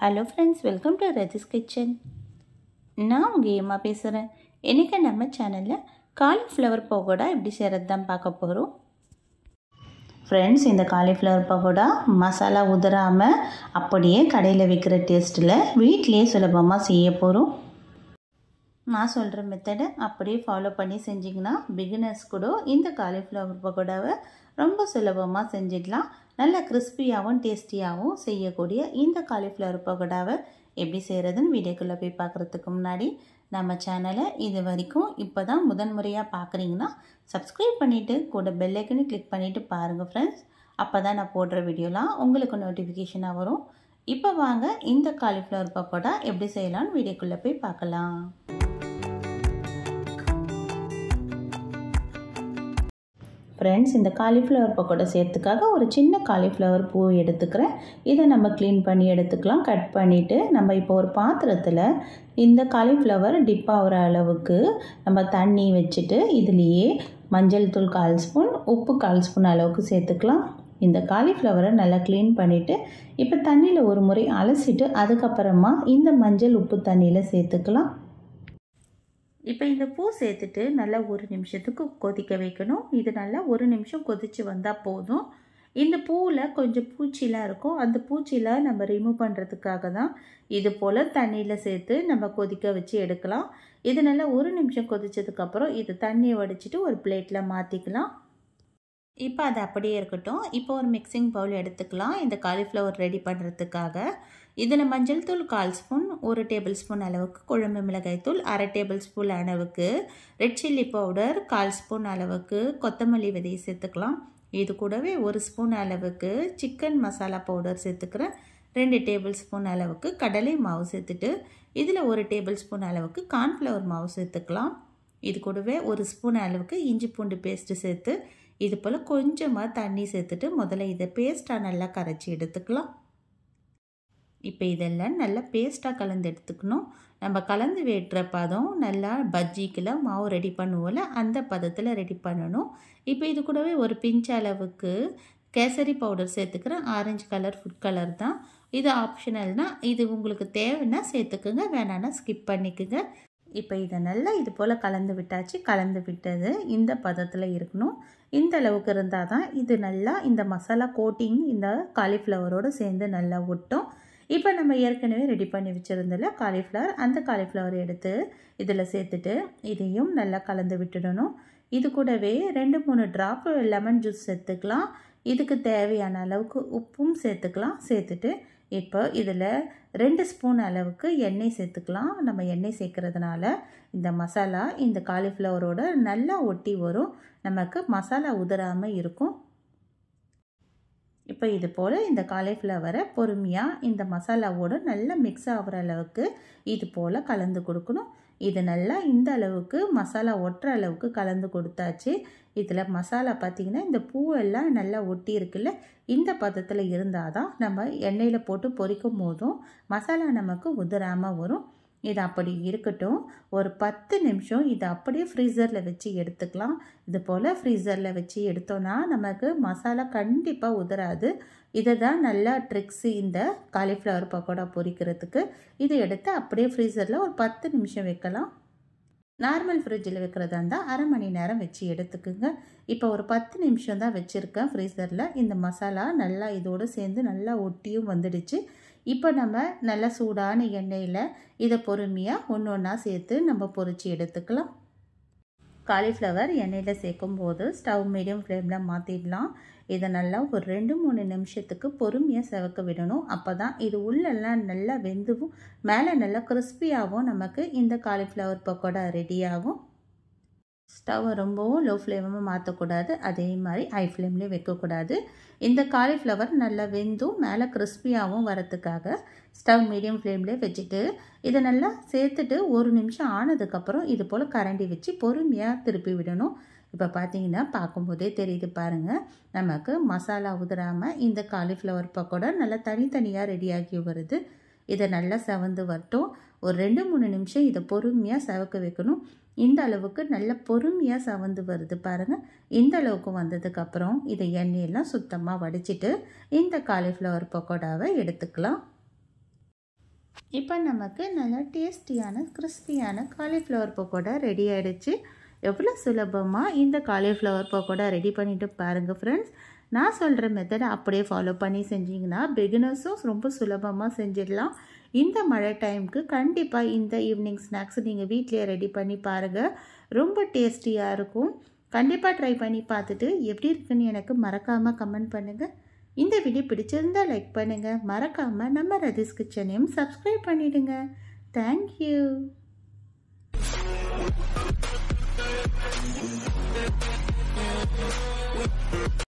Hello friends, welcome to Raji's kitchen. நான் உங்கள் ஏமா பேசுகிறேன். இன்றைக்கி நம்ம சேனலில் காலிஃப்ளவர் பகோடா எப்படி செய்கிறது தான் பார்க்க போகிறோம். ஃப்ரெண்ட்ஸ், இந்த காலிஃப்ளவர் பகோடா மசாலா உதறாமல் அப்படியே கடையில் விற்கிற டேஸ்ட்டில் வீட்டிலேயே சுலபமாக செய்ய போகிறோம். நான் சொல்கிற மெத்தடை அப்படியே ஃபாலோ பண்ணி செஞ்சிங்கன்னா பிகினர்ஸ் கூட இந்த காலிஃப்ளவர் பகோடாவை ரொம்ப சுலபமாக செஞ்சிடலாம். நல்ல கிறிஸ்பியாகவும் டேஸ்டியாகவும் செய்யக்கூடிய இந்த காலிஃப்ளவர் பகோடாவை எப்படி செய்கிறதுன்னு வீடியோக்குள்ளே போய் பார்க்குறதுக்கு முன்னாடி நம்ம சேனலை இது வரைக்கும் இப்போ தான் முதன்முறையாக பார்க்குறீங்கன்னா சப்ஸ்கிரைப் பண்ணிவிட்டு கூட பெல் ஐக்கனை கிளிக் பண்ணிவிட்டு பாருங்கள் ஃப்ரெண்ட்ஸ். அப்போ தான் நான் போடுற வீடியோலாம் உங்களுக்கு நோட்டிஃபிகேஷனாக வரும். இப்போ வாங்க இந்த காலிஃப்ளவர் பகோடா எப்படி செய்யலான்னு வீடியோக்குள்ளே போய் பார்க்கலாம். ஃப்ரெண்ட்ஸ், இந்த காலிஃப்ளவர் பக்கோடா செய்யறதுக்காக ஒரு சின்ன காலிஃப்ளவர் பூ எடுத்துக்கிறேன். இதை நம்ம க்ளீன் பண்ணி எடுத்துக்கலாம். கட் பண்ணிவிட்டு நம்ம இப்போ ஒரு பாத்திரத்தில் இந்த காலிஃப்ளவர் டிப் ஆகிற அளவுக்கு நம்ம தண்ணி வச்சுட்டு இதுலேயே மஞ்சள் தூள் 1/4 ஸ்பூன், உப்பு 1/4 ஸ்பூன் அளவுக்கு சேர்த்துக்கலாம். இந்த காலிஃப்ளவரை நல்லா க்ளீன் பண்ணிவிட்டு இப்போ தண்ணியில் ஒரு முறை அலசிட்டு அதுக்கப்புறமா இந்த மஞ்சள் உப்பு தண்ணியில் சேர்த்துக்கலாம். இப்போ இந்த பூ சேர்த்துட்டு நல்லா 1 நிமிஷத்துக்கு கொதிக்க வைக்கணும். இது நல்லா 1 நிமிஷம் கொதித்து வந்தால் போதும். இந்த பூவில் கொஞ்சம் பூச்சிலாம் இருக்கும். அந்த பூச்சிலாம் நம்ம ரிமூவ் பண்ணுறதுக்காக தான் இது போல் தண்ணியில் சேர்த்து நம்ம கொதிக்க வச்சு எடுக்கலாம். இது நல்லா 1 நிமிஷம் கொதித்ததுக்கப்புறம் இது தண்ணியை வடிச்சிட்டு ஒரு பிளேட்டில் மாற்றிக்கலாம். இப்போ அது அப்படியே இருக்கட்டும். இப்போ ஒரு மிக்சிங் பவுல் எடுத்துக்கலாம். இந்த காலிஃப்ளவர் ரெடி பண்ணுறதுக்காக இதில் மஞ்சள் தூள் 1/4 ஸ்பூன், 1 டேபிள் ஸ்பூன் அளவுக்கு குழம்பு மிளகாய் தூள், 1/2 டேபிள் ஸ்பூன் அளவுக்கு ரெட் சில்லி பவுடர், 1/4 ஸ்பூன் அளவுக்கு கொத்தமல்லி விதையை சேர்த்துக்கலாம். இது கூடவே 1 ஸ்பூன் அளவுக்கு சிக்கன் மசாலா பவுடர் சேர்த்துக்கிறேன். 2 டேபிள் ஸ்பூன் அளவுக்கு கடலை மாவு சேர்த்துட்டு இதில் 1 டேபிள் ஸ்பூன் அளவுக்கு கார்ன்ஃப்ளவர் மாவு சேர்த்துக்கலாம். இது கூடவே 1 ஸ்பூன் அளவுக்கு இஞ்சி பூண்டு பேஸ்ட்டு சேர்த்து இது போல் கொஞ்சமாக தண்ணி சேர்த்துட்டு முதல்ல இதை பேஸ்ட்டாக நல்லா கரைச்சி எடுத்துக்கலாம். இப்போ இதெல்லாம் நல்லா பேஸ்ட்டாக கலந்து எடுத்துக்கணும். நம்ம கலந்து வெட்டுற பதம் நல்லா பஜ்ஜிக்கெல்லாம் மாவு ரெடி பண்ணுவோம்ல, அந்த பதத்தில் ரெடி பண்ணணும். இப்போ இது கூடவே ஒரு பிஞ்ச் அளவுக்கு கேசரி பவுடர் சேர்த்துக்கிறேன். ஆரஞ்சு கலர் ஃபுட் கலர் தான். இது ஆப்ஷனல்னால் இது உங்களுக்கு தேவைன்னா சேர்த்துக்குங்க, வேணான்னா ஸ்கிப் பண்ணிக்குங்க. இப்போ இதை நல்லா இது போல் கலந்து விட்டாச்சு. கலந்து விட்டது இந்த பதத்தில் இருக்கணும். இந்த அளவுக்கு இருந்தால் தான் இது நல்லா இந்த மசாலா கோட்டிங் இந்த காலிஃப்ளவரோடு சேர்ந்து நல்லா ஒட்டும். இப்போ நம்ம ஏற்கனவே ரெடி பண்ணி வச்சுருந்தல காலிஃப்ளவர், அந்த காலிஃப்ளவர் எடுத்து இதில் சேர்த்துட்டு இதையும் நல்லா கலந்து விட்டுடணும். இது கூடவே 2-3 ட்ராப் லெமன் ஜூஸ் சேர்த்துக்கலாம். இதுக்கு தேவையான அளவுக்கு உப்பும் சேர்த்துக்கலாம். சேர்த்துட்டு இப்போ இதில் 2 ஸ்பூன் அளவுக்கு எண்ணெய் சேர்த்துக்கலாம். நம்ம எண்ணெய் சேர்க்கறதுனால இந்த மசாலா இந்த காலிஃப்ளவரோட நல்லா ஒட்டி வரும், நமக்கு மசாலா உதறாமல் இருக்கும். இப்போ இது போல் இந்த காலிஃப்ளவரை பொறுமையாக இந்த மசாலாவோடு நல்லா மிக்ஸ் ஆகிற அளவுக்கு இது போல் கலந்து கொடுக்கணும். இது நல்லா இந்த அளவுக்கு மசாலா ஒட்டுற அளவுக்கு கலந்து கொடுத்தாச்சு. இதில் மசாலா பார்த்திங்கன்னா இந்த பூவெல்லாம் நல்லா ஒட்டி இருக்குல்ல, இந்த பதத்தில் இருந்தால் தான் நம்ம எண்ணெயில் போட்டு பொரிக்கும் போதும் மசாலா நமக்கு உதிராமல் வரும். இது அப்படி இருக்கட்டும். ஒரு 10 நிமிஷம் இதை அப்படியே ஃப்ரீசரில் வச்சு எடுத்துக்கலாம். இது போல் ஃப்ரீசரில் வச்சு எடுத்தோன்னா நமக்கு மசாலா கண்டிப்பாக உதிராது. இதை தான் நல்லா ட்ரிக்ஸு இந்த காலிஃப்ளவர் பக்கோடா பொரிக்கிறதுக்கு. இதை எடுத்து அப்படியே ஃப்ரீசரில் ஒரு 10 நிமிஷம் வைக்கலாம். நார்மல் ஃப்ரிட்ஜில் வைக்கிறதா இருந்தால் 1/2 மணி நேரம் வச்சு எடுத்துக்குங்க. இப்போ ஒரு 10 நிமிஷம் தான் வச்சுருக்கேன் ஃப்ரீசரில். இந்த மசாலா நல்லா இதோடு சேர்ந்து நல்லா ஒட்டியும் வந்துடுச்சு. இப்போ நம்ம நல்லா சூடான எண்ணெயில் இதை பொறுமையாக ஒன்று ஒன்றா சேர்த்து நம்ம பொரித்து எடுத்துக்கலாம். காலிஃப்ளவர் எண்ணெயில் சேர்க்கும் போது ஸ்டவ் மீடியம் ஃப்ளேமில் மாற்றிடலாம். இதை நல்லா ஒரு 2-3 நிமிஷத்துக்கு பொறுமையாக செவக்க விடணும். அப்போ தான் இது உள்ளெல்லாம் நல்லா வெந்துவும் மேலே நல்லா கிறிஸ்பியாகவும் நமக்கு இந்த காலிஃப்ளவர் பக்கோடா ரெடி ஆகும். ஸ்டவ்வை ரொம்பவும் லோ ஃப்ளேமாக மாற்றக்கூடாது, அதே மாதிரி ஹை ஃப்ளேம்லேயும் வைக்கக்கூடாது. இந்த காலிஃப்ளவர் நல்லா வெந்தும் மேலே கிறிஸ்பியாகவும் வரத்துக்காக ஸ்டவ் மீடியம் ஃப்ளேம்லேயே வச்சுட்டு இதை நல்லா சேர்த்துட்டு 1 நிமிஷம் ஆனதுக்கப்புறம் இது போல் கரண்டி வச்சு பொறுமையாக திருப்பி விடணும். இப்போ பார்த்தீங்கன்னா பார்க்கும்போதே தெரியுது பாருங்கள், நமக்கு மசாலா உதிராமல் இந்த காலிஃப்ளவர் பக்கோடா நல்லா தனித்தனியாக ரெடியாகி வருது. இதை நல்லா செவந்து வரட்டும். ஒரு 2-3 நிமிஷம் இதை பொறுமையாக செவக்க வைக்கணும். இந்த அளவுக்கு நல்ல பொறுமையாக செவந்து வருது பாருங்கள். இந்த அளவுக்கு வந்ததுக்கப்புறம் இதை எண்ணெயெல்லாம் சுத்தமாக வடிச்சிட்டு இந்த காலிஃப்ளவர் பக்கோடாவை எடுத்துக்கலாம். இப்போ நமக்கு நல்ல டேஸ்டியான கிறிஸ்பியான காலிஃப்ளவர் பக்கோடா ரெடி ஆகிடுச்சு. எவ்வளோ சுலபமாக இந்த காலிஃப்ளவர் பக்கோடா ரெடி பண்ணிவிட்டு பாருங்கள் ஃப்ரெண்ட்ஸ். நான் சொல்கிற மெத்தடை அப்படியே ஃபாலோ பண்ணி செஞ்சிங்கன்னா பிகினர்ஸும் ரொம்ப சுலபமாக செஞ்சிடலாம். இந்த மழை டைமுக்கு கண்டிப்பாக இந்த ஈவினிங் ஸ்நாக்ஸ் நீங்கள் வீட்டிலேயே ரெடி பண்ணி பாருங்கள். ரொம்ப டேஸ்டியாக இருக்கும். கண்டிப்பாக ட்ரை பண்ணி பார்த்துட்டு எப்படி இருக்குன்னு எனக்கு மறக்காமல் கமெண்ட் பண்ணுங்கள். இந்த வீடியோ பிடிச்சிருந்தால் லைக் பண்ணுங்கள். மறக்காமல் நம்ம ரதிஸ் கிச்சனையும் சப்ஸ்கிரைப் பண்ணிவிடுங்க. தேங்க்யூ.